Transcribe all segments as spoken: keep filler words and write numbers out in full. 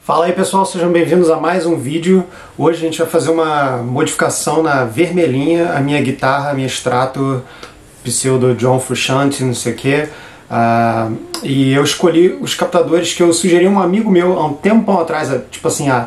Fala aí pessoal, sejam bem-vindos a mais um vídeo. Hoje a gente vai fazer uma modificação na vermelhinha, a minha guitarra, a minha Strato pseudo John Frusciante, não sei o que. Uh, e eu escolhi os captadores que eu sugeri a um amigo meu há um tempão atrás, tipo assim, há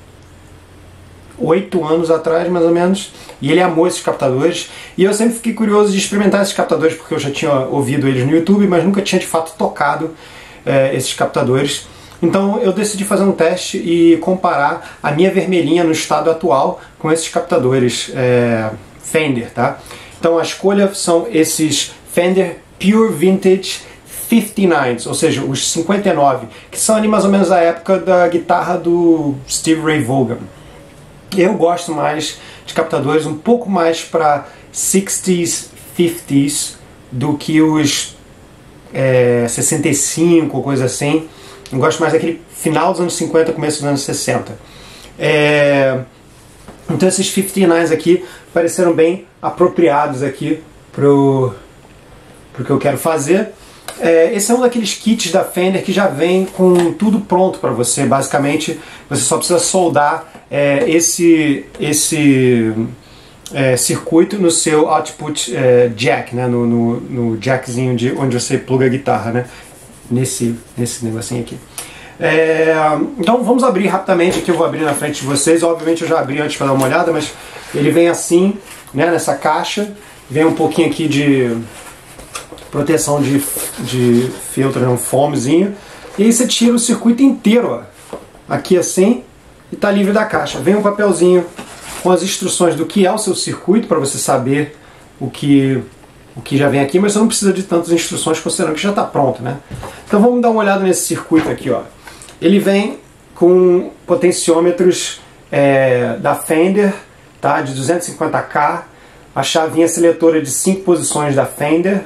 oito anos atrás mais ou menos, e ele amou esses captadores, e eu sempre fiquei curioso de experimentar esses captadores porque eu já tinha ouvido eles no YouTube, mas nunca tinha de fato tocado uh, esses captadores. Então eu decidi fazer um teste e comparar a minha vermelhinha no estado atual com esses captadores é, Fender, tá? Então a escolha são esses Fender Pure Vintage cinquenta e nove, ou seja, os cinquenta e nove, que são ali mais ou menos a época da guitarra do Steve Ray Vaughan. Eu gosto mais de captadores um pouco mais para sessenta, cinquenta do que os é, sessenta e cinco, coisa assim. Eu gosto mais daquele final dos anos cinquenta, começo dos anos sessenta. É... Então esses cinquenta e nove aqui pareceram bem apropriados aqui pro, pro que eu quero fazer. É, esse é um daqueles kits da Fender que já vem com tudo pronto para você. Basicamente, você só precisa soldar é, esse, esse é, circuito no seu output é, jack, né? no, no, no jackzinho de onde você pluga a guitarra, né? Nesse, nesse negocinho aqui. É, então vamos abrir rapidamente aqui, eu vou abrir na frente de vocês. Obviamente eu já abri antes para dar uma olhada, mas ele vem assim, né, nessa caixa. Vem um pouquinho aqui de proteção de, de filtro, né, um foamzinho. E aí você tira o circuito inteiro, ó, aqui assim, e tá livre da caixa. Vem um papelzinho com as instruções do que é o seu circuito, para você saber o que... o que já vem aqui, mas você não precisa de tantas instruções considerando que já está pronto, né? Então vamos dar uma olhada nesse circuito aqui, ó. Ele vem com potenciômetros é, da Fender, tá? De duzentos e cinquenta K, a chavinha seletora de cinco posições da Fender,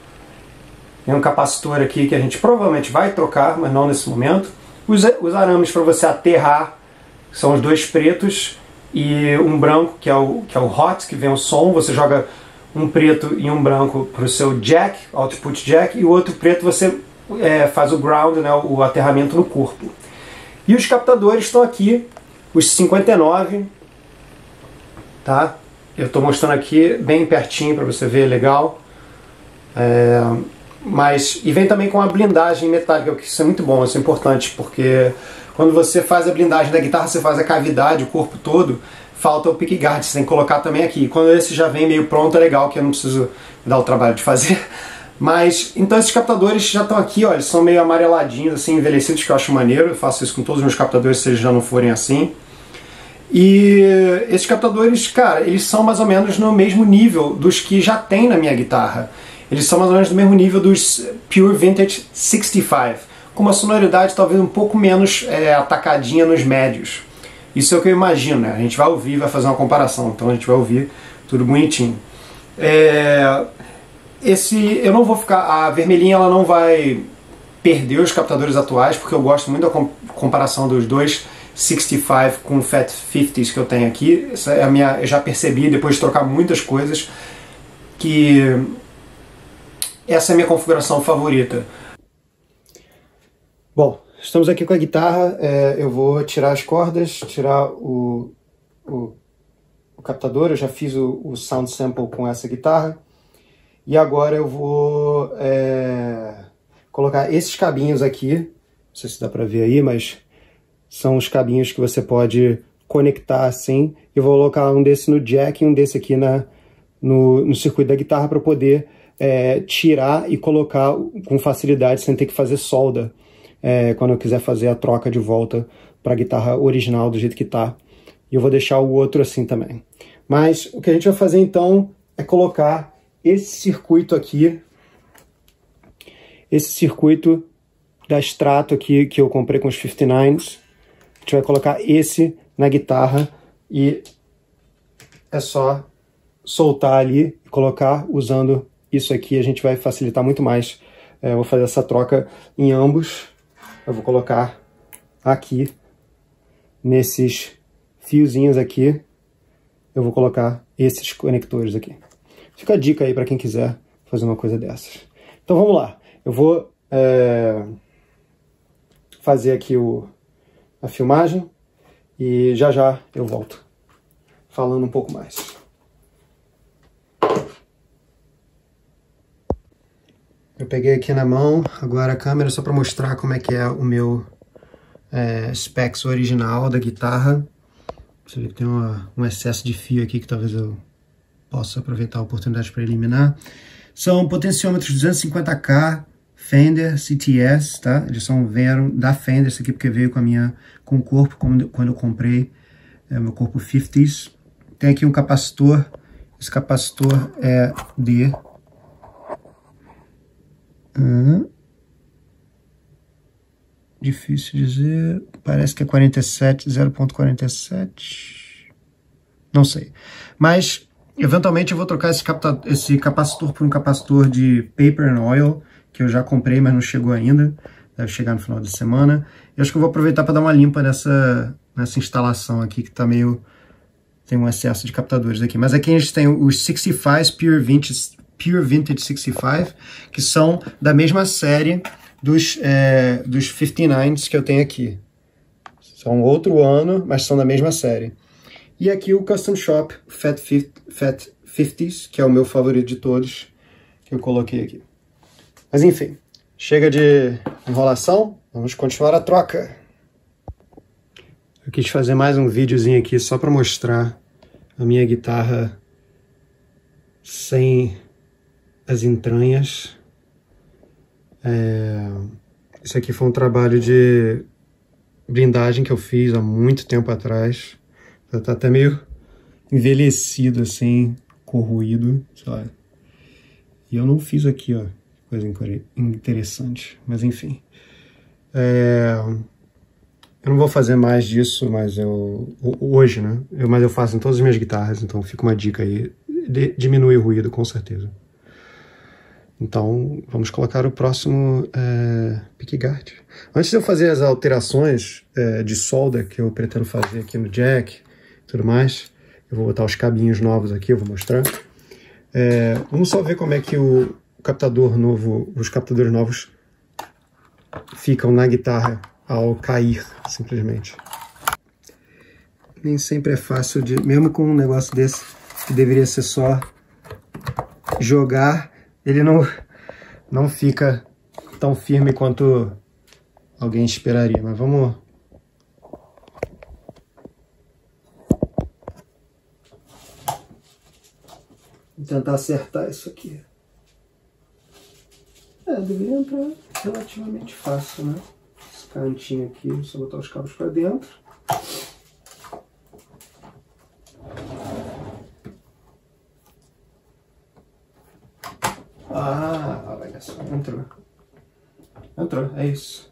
tem um capacitor aqui que a gente provavelmente vai trocar, mas não nesse momento. Os, os arames para você aterrar são os dois pretos e um branco que é o, que é o hot, que vem o som, você joga um preto e um branco para o seu jack, output jack, e o outro preto você é, faz o ground, né, o aterramento no corpo. E os captadores estão aqui, os cinquenta e nove, tá? Eu estou mostrando aqui bem pertinho para você ver, legal. É, mas, e vem também com a blindagem metálica, que isso é muito bom, isso é importante, porque quando você faz a blindagem da guitarra, você faz a cavidade, o corpo todo, falta o pickguard, você tem que colocar também aqui. Quando esse já vem meio pronto, é legal, que eu não preciso dar o trabalho de fazer. Mas, então esses captadores já estão aqui, ó, eles são meio amareladinhos, assim, envelhecidos, que eu acho maneiro. Eu faço isso com todos os meus captadores, se eles já não forem assim. E esses captadores, cara, eles são mais ou menos no mesmo nível dos que já tem na minha guitarra. Eles são mais ou menos no mesmo nível dos Pure Vintage sessenta e cinco, com uma sonoridade talvez um pouco menos é, atacadinha nos médios. Isso é o que eu imagino, né? A gente vai ouvir, vai fazer uma comparação, então a gente vai ouvir tudo bonitinho. É... Esse, eu não vou ficar, a vermelhinha ela não vai perder os captadores atuais, porque eu gosto muito da comparação dos dois sessenta e cinco com Fat cinquenta que eu tenho aqui. Essa é a minha, eu já percebi depois de trocar muitas coisas que essa é a minha configuração favorita. Bom, estamos aqui com a guitarra, é, eu vou tirar as cordas, tirar o, o, o captador, eu já fiz o, o sound sample com essa guitarra. E agora eu vou é, colocar esses cabinhos aqui, não sei se dá pra ver aí, mas são os cabinhos que você pode conectar assim. Eu vou colocar um desse no jack e um desse aqui na, no, no circuito da guitarra para poder é, tirar e colocar com facilidade sem ter que fazer solda. É, quando eu quiser fazer a troca de volta para a guitarra original do jeito que tá. E eu vou deixar o outro assim também. Mas o que a gente vai fazer então é colocar esse circuito aqui, esse circuito da Strato aqui que eu comprei com os cinquenta e nove. A gente vai colocar esse na guitarra e é só soltar ali e colocar usando isso aqui. A gente vai facilitar muito mais. É, eu vou fazer essa troca em ambos. Eu vou colocar aqui, nesses fiozinhos aqui, eu vou colocar esses conectores aqui. Fica a dica aí para quem quiser fazer uma coisa dessas. Então vamos lá. Eu vou é, fazer aqui o, a filmagem e já já eu volto falando um pouco mais. Eu peguei aqui na mão agora a câmera só para mostrar como é que é o meu é, specs original da guitarra. Você vê que tem uma, um excesso de fio aqui que talvez eu possa aproveitar a oportunidade para eliminar. São potenciômetros duzentos e cinquenta K Fender C T S, tá? Eles são, vieram da Fender, esse aqui porque veio com a minha, com o corpo quando, quando eu comprei é, meu corpo cinquenta. Tem aqui um capacitor, esse capacitor é de Hum, difícil dizer, parece que é quarenta e sete, zero ponto quarenta e sete, não sei, mas eventualmente eu vou trocar esse, capta, esse capacitor por um capacitor de Paper and Oil, que eu já comprei, mas não chegou ainda, deve chegar no final de semana. Eu acho que eu vou aproveitar para dar uma limpa nessa, nessa instalação aqui, que tá meio, tem um excesso de captadores aqui, mas aqui a gente tem os sessenta e cinco Pure Vintage Pure Vintage sessenta e cinco, que são da mesma série dos, é, dos cinquenta e nove que eu tenho aqui. São outro ano, mas são da mesma série. E aqui o Custom Shop Fat cinquentas, que é o meu favorito de todos, que eu coloquei aqui. Mas enfim, chega de enrolação, vamos continuar a troca. Eu quis fazer mais um videozinho aqui só para mostrar a minha guitarra sem as entranhas. É... Isso aqui foi um trabalho de blindagem que eu fiz há muito tempo atrás. Já tá até meio envelhecido assim, corroído, sei lá. E eu não fiz aqui, ó, coisa interessante, mas enfim. É... Eu não vou fazer mais disso, mas eu... hoje, né? Eu, mas eu faço em todas as minhas guitarras, então fica uma dica aí. De... Diminui o ruído, com certeza. Então, vamos colocar o próximo é, pickguard. Antes de eu fazer as alterações é, de solda que eu pretendo fazer aqui no jack e tudo mais, eu vou botar os cabinhos novos aqui, eu vou mostrar. É, vamos só ver como é que o captador novo, os captadores novos ficam na guitarra ao cair, simplesmente. Nem sempre é fácil, de, mesmo com um negócio desse, que deveria ser só jogar, ele não, não fica tão firme quanto alguém esperaria. Mas vamos... Vou tentar acertar isso aqui. É, deveria entrar relativamente fácil, né? Esse cantinho aqui, só botar os cabos para dentro. Ah, olha só, entrou. Entrou, é isso.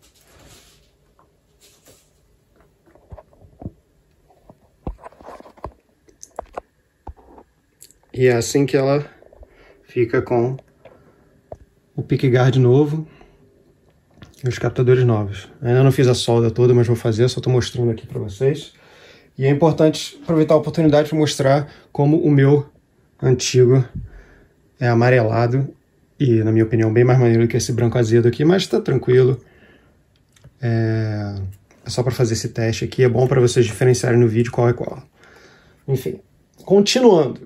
E é assim que ela fica com o pickguard novo e os captadores novos. Ainda não fiz a solda toda, mas vou fazer, só estou mostrando aqui para vocês. E é importante aproveitar a oportunidade para mostrar como o meu antigo é amarelado e, na minha opinião, bem mais maneiro que esse branco azedo aqui, mas tá tranquilo. É, é só para fazer esse teste aqui, é bom para vocês diferenciarem no vídeo qual é qual. Enfim, continuando.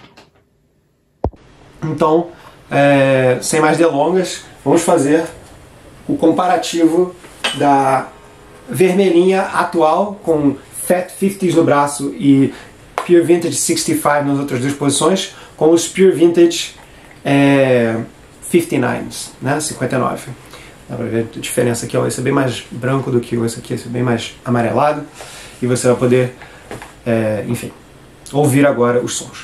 Então, é, sem mais delongas, vamos fazer o comparativo da vermelhinha atual com Fat cinquentas no braço e Pure Vintage sessenta e cinco nas outras duas posições, com os Pure Vintage é, cinquenta e nove, né? cinquenta e nove. Dá pra ver a diferença aqui, ó. Esse é bem mais branco do que esse aqui, esse é bem mais amarelado. E você vai poder, é, enfim, ouvir agora os sons.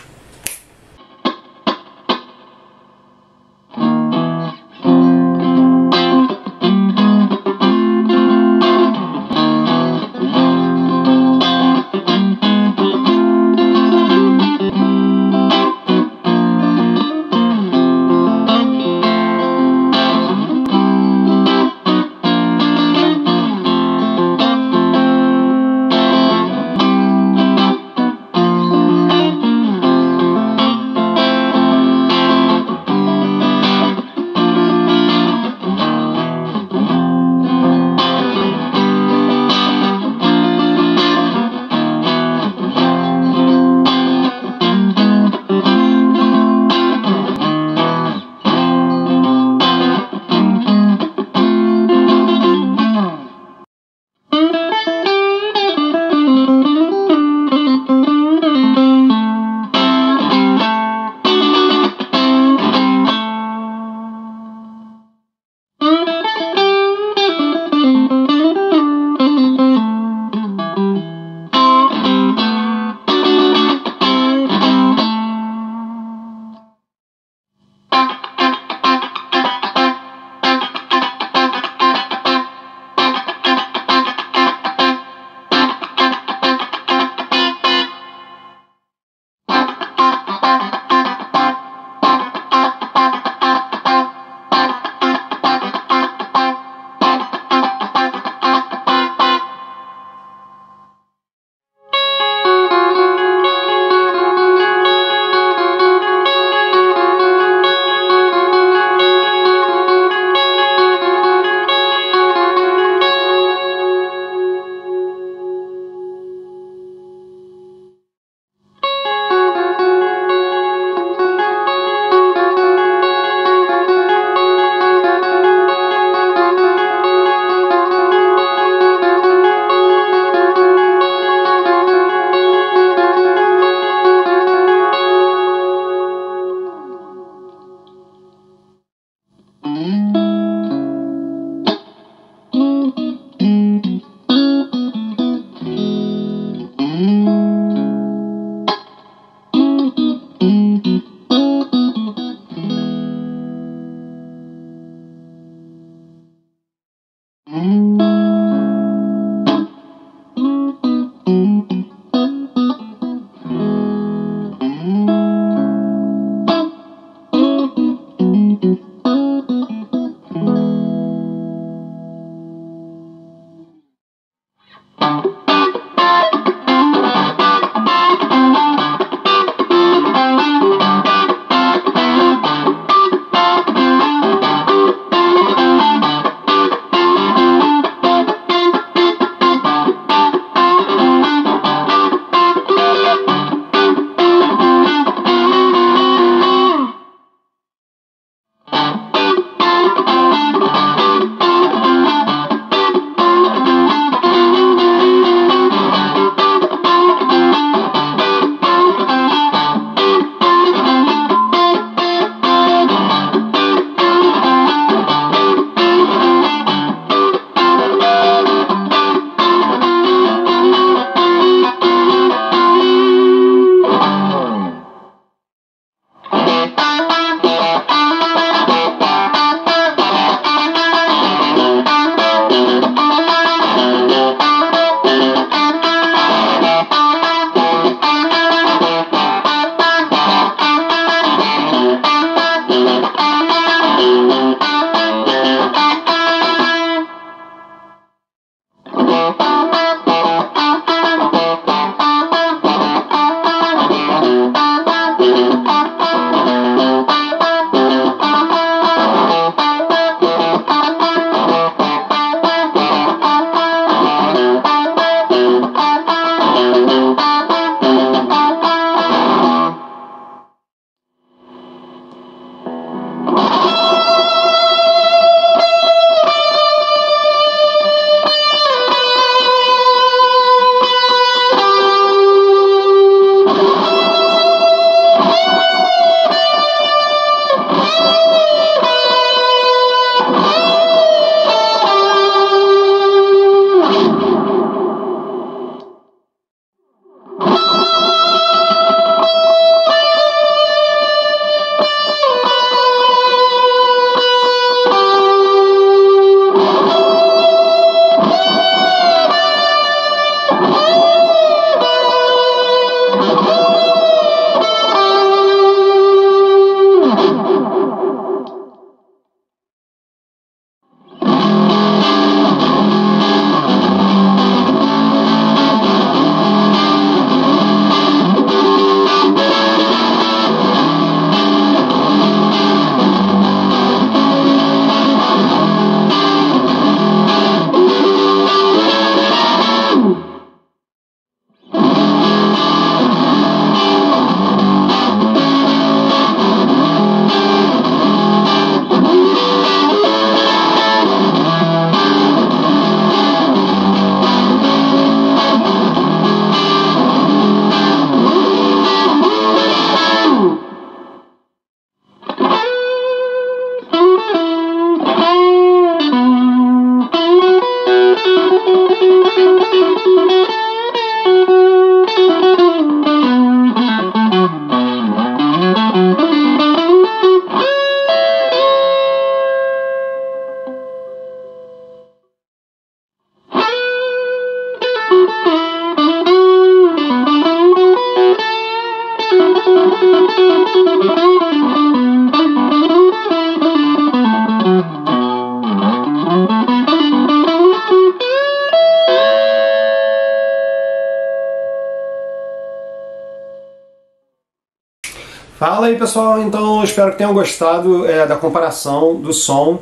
Fala aí pessoal, então eu espero que tenham gostado é, da comparação do som.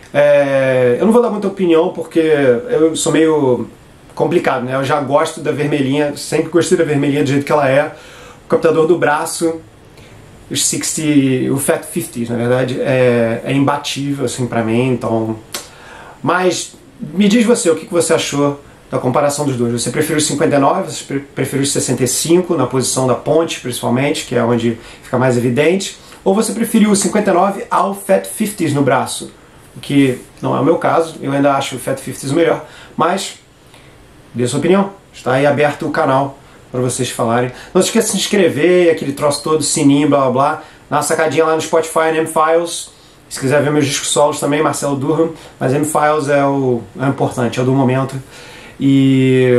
É, eu não vou dar muita opinião porque eu sou meio complicado, né? Eu já gosto da vermelhinha, sempre gostei da vermelhinha do jeito que ela é. O captador do braço, o sessenta, o Fat cinquenta, na verdade, é, é imbatível assim pra mim, então... Mas me diz você, o que você achou da comparação dos dois? Você prefere o cinquenta e nove, você prefere o sessenta e cinco, na posição da ponte principalmente, que é onde fica mais evidente, ou você preferiu o cinquenta e nove ao Fat cinquenta no braço? O que não é o meu caso, eu ainda acho o Fat cinquenta o melhor, mas dê sua opinião, está aí aberto o canal para vocês falarem. Não se esqueça de se inscrever, aquele troço todo, sininho, blá blá blá, dá uma sacadinha lá no Spotify, no M-Files. Se quiser ver meus discos solos também, Marcelo Durham, mas M-Files é o é importante, é o do momento. E,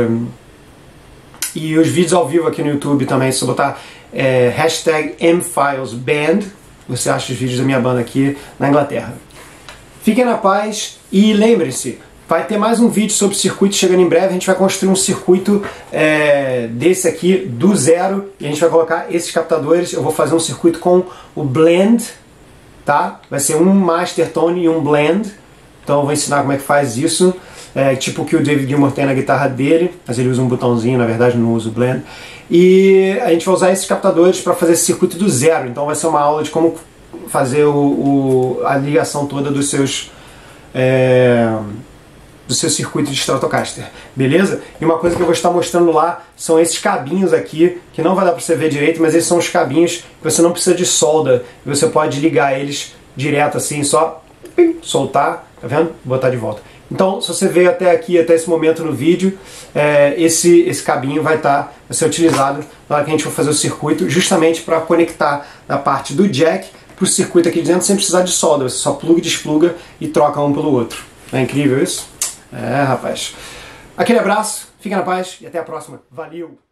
e os vídeos ao vivo aqui no YouTube também, se você botar é, hashtag M-Files-Band, você acha os vídeos da minha banda aqui na Inglaterra. Fiquem na paz e lembrem-se, Vai ter mais um vídeo sobre circuito chegando em breve. A gente vai construir um circuito é, desse aqui do zero e a gente vai colocar esses captadores. Eu vou fazer um circuito com o blend, tá? Vai ser um master tone e um blend. Então eu vou ensinar como é que faz isso. É, tipo o que o David Gilmour tem na guitarra dele, mas ele usa um botãozinho, na verdade não usa o blend. E a gente vai usar esses captadores para fazer esse circuito do zero. Então vai ser uma aula de como fazer o, o, a ligação toda dos seus é, do seu circuito de Stratocaster, beleza? E uma coisa que eu vou estar mostrando lá são esses cabinhos aqui, que não vai dar para você ver direito, mas eles são os cabinhos que você não precisa de solda, e você pode ligar eles direto assim, só soltar, tá vendo? Botar de volta. Então, se você veio até aqui, até esse momento no vídeo, é, esse, esse cabinho vai, tá, vai ser utilizado na hora que a gente for fazer o circuito, justamente para conectar na parte do jack para o circuito aqui dentro sem precisar de solda. Você só pluga e despluga e troca um pelo outro. Não é incrível isso? É, rapaz. Aquele abraço, fica na paz e até a próxima. Valeu!